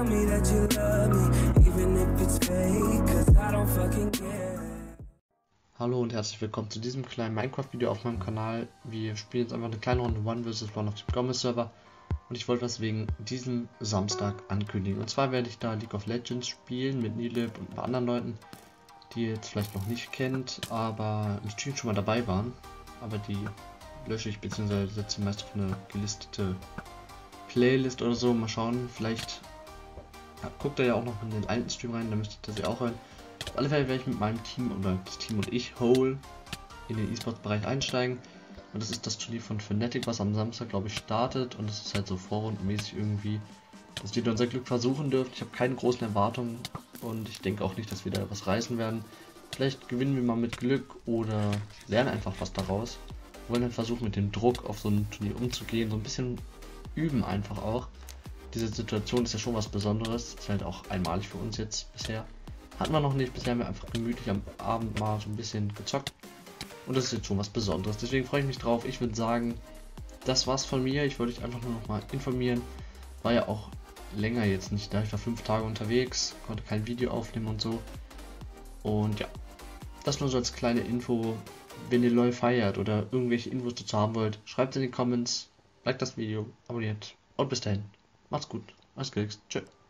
tell me that you love me, even if it's fake, 'cause I don't fucking care. Hallo und herzlich willkommen zu diesem kleinen Minecraft-Video auf meinem Kanal. Wir spielen jetzt einfach eine kleine Runde One vs. One auf dem Gommes-Server und ich wollte was wegen diesem Samstag ankündigen. Und zwar werde ich da League of Legends spielen mit Nilip und ein paar anderen Leuten, die ihr jetzt vielleicht noch nicht kennt, aber im Stream schon mal dabei waren. Aber die lösche ich bzw. setze meist auf eine gelistete Playlist oder so. Mal schauen, vielleicht guckt ihr ja auch noch in den alten Stream rein, da müsstet ihr sie auch hören. Auf alle Fälle werde ich mit meinem Team oder das Team und ich Whole in den E-Sports-Bereich einsteigen. Und das ist das Turnier von Fnatic, was am Samstag, glaube ich, startet. Und das ist halt so vorrundenmäßig irgendwie, dass wir unser Glück versuchen dürfen. Ich habe keine großen Erwartungen und ich denke auch nicht, dass wir da was reißen werden. Vielleicht gewinnen wir mal mit Glück oder lernen einfach was daraus. Wir wollen halt versuchen, mit dem Druck auf so ein Turnier umzugehen, so ein bisschen üben einfach auch. Diese Situation ist ja schon was Besonderes, ist halt auch einmalig für uns jetzt bisher. Hatten wir noch nicht, bisher haben wir einfach gemütlich am Abend mal so ein bisschen gezockt. Und das ist jetzt schon was Besonderes, deswegen freue ich mich drauf. Ich würde sagen, das war's von mir. Ich wollte euch einfach nur noch mal informieren. War ja auch länger jetzt nicht da, ich war 5 Tage unterwegs, konnte kein Video aufnehmen und so. Und ja, das nur so als kleine Info. Wenn ihr LoL feiert oder irgendwelche Infos dazu haben wollt, schreibt in die Comments, liked das Video, abonniert und bis dahin. Macht's gut, alles Gute, tschö.